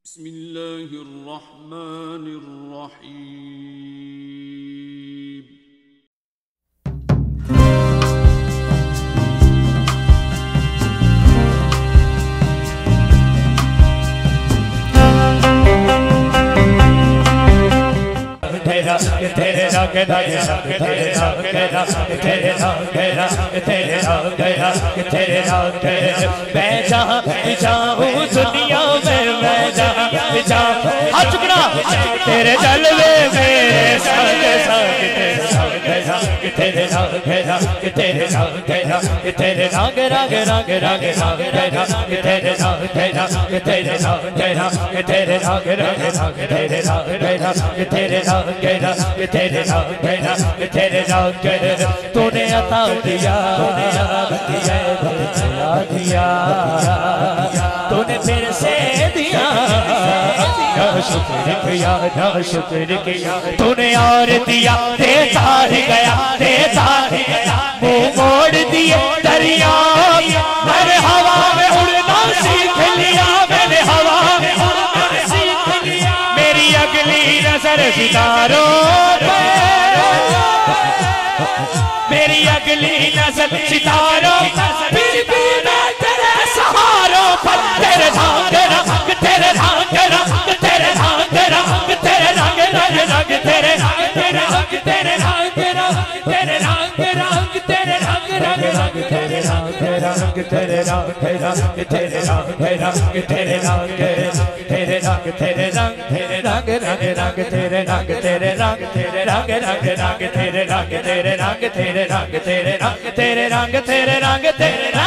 बिस्मिल्लाहिर्रहमानिर्रहीम। तेरे रंग तेरे रंग तेरे रंग तेरे रंग तेरे रंग मैं जहाँ जाऊँ दुनिया में मैं जहाँ जाऊँ हाथ चुकना तेरे जलवे मेरे संग संग तेरे रंग तेरे रंग तेरे रंग रंग रंग रंग रंग तेरे रंग तेरे रंग तेरे रंग तेरे रंग रंग रंग तेरे रंग तेरे रंग तेरे रंग तूने अता दिया दिया तूने फिर से दिया शुक्र किया शुक्र किया तूने और दिया देता ही गया मुंह मोड़ दिए दरिया मैंने हवा में उड़ना सीख लिया मैंने हवा में उड़ना सीख लिया मेरी अगली नजर सितारों पे मेरी अगली नजर सितारों फिर भी मैं तेरे सहारों पर तेरे रंग रंग तेरे रंग रंग तेरे रंग रंग तेरे रंग रंग रंग तेरे रंग तेरे रंग तेरे रंग रंग तेरे रंग रंग तेरे रंग रंग रंग तेरे रंग तेरे रंग तेरे रंग तेरे रंग तेरे रंग तेरे रंग तेरे रंग रंग रंग तेरे रंग तेरे रंग तेरे रंग रंग रंग तेरे रंग तेरे रंग तेरे रंग तेरे रंग तेरे रंग तेरे रंग तेरे रंग